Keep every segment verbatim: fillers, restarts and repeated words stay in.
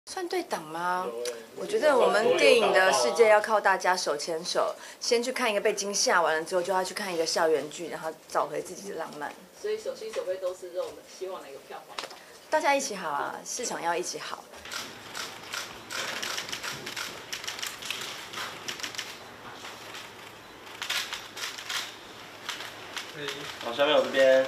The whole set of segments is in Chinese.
算对档吗？我觉得我们电影的世界要靠大家手牵手，先去看一个被惊吓完了之后，就要去看一个校园剧，然后找回自己的浪漫。 所以手心手背都是肉的，希望哪个票房？ 大家一起好啊，市场要一起好。 好，下面我这边。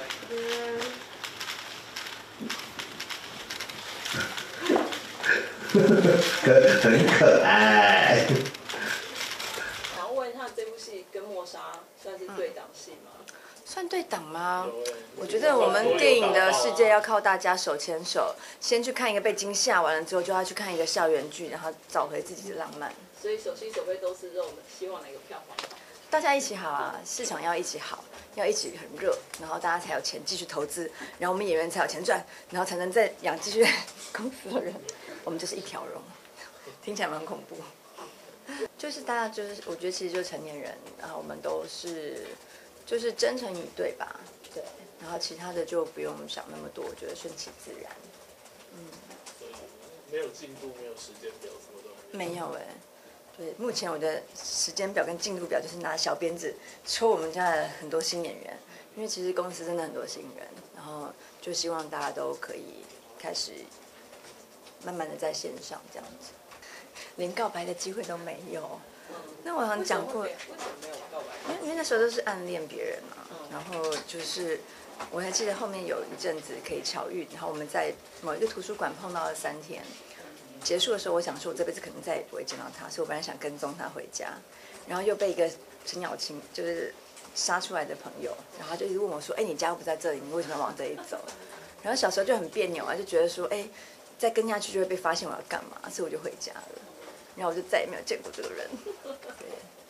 可很可爱。 想问一下，这部戏跟默杀算是对档戏吗？ 算对档吗？我觉得我们电影的世界要靠大家手牵手，先去看一个被惊吓完了之后，就要去看一个校园剧，然后找回自己的浪漫。 所以手心手背都是肉的，希望哪个票房？ 大家一起好啊，市场要一起好，要一起很热，然后大家才有钱继续投资，然后我们演员才有钱赚，然后才能再养继续公司的人。我们就是一条龙，听起来蛮恐怖。就是大家就是，我觉得其实就是成年人，然后我们都是就是真诚以对吧？对，然后其他的就不用想那么多，我觉得顺其自然。嗯。 没有进度，没有时间表，什么都没有哎、欸。对，目前我的时间表跟进度表就是拿小鞭子抽我们家的很多新演员，因为其实公司真的很多新人，然后就希望大家都可以开始慢慢的在线上这样子，连告白的机会都没有。那我好像讲过， 为什么没有告白？ 因为因为那时候都是暗恋别人嘛，然后就是我还记得后面有一阵子可以巧遇，然后我们在某一个图书馆碰到了三天。结束的时候，我想说，我这辈子可能再也不会见到他，所以我本来想跟踪他回家，然后又被一个程咬金就是杀出来的朋友，然后他就一直问我说：“哎、欸，你家又不在这里，你为什么要往这里走？”然后小时候就很别扭啊，就觉得说：“哎、欸，再跟下去就会被发现我要干嘛，所以我就回家了。”然后我就再也没有见过这个人。对。